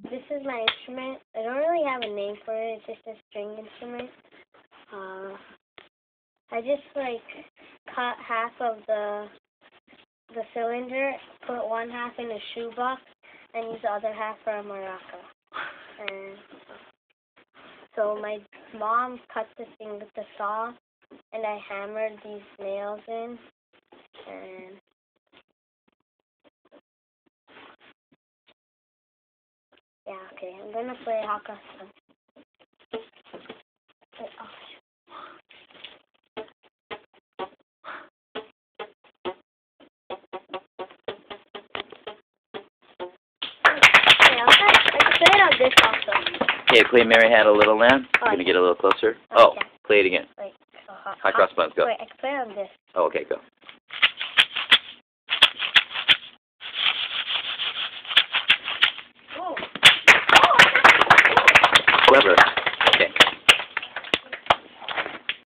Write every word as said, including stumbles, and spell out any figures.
this is my instrument. I don't really have a name for it. It's just a string instrument. Uh, I just like cut half of the the cylinder, put one half in a shoebox, and use the other half for a maraca. And so my mom cut the thing with the saw, and I hammered these nails in, and yeah, okay, I'm gonna play Hot Crossed Buns. Wait, oh. Okay, I'll try, I can play it on this also. Okay, play Mary Had a Little Lamb. Oh, I'm going to get a little closer. Oh, Oh, yeah. play it again. Wait, so hot, Hot Crossed Buns, go. Wait, I can play it on this. Oh, okay, go.